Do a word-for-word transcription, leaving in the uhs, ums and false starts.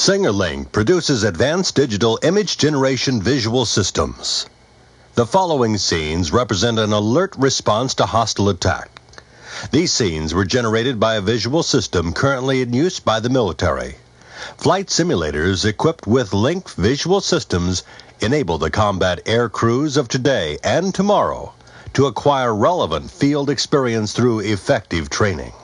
SingerLink produces advanced digital image generation visual systems. The following scenes represent an alert response to hostile attack. These scenes were generated by a visual system currently in use by the military. Flight simulators equipped with Link visual systems enable the combat air crews of today and tomorrow to acquire relevant field experience through effective training.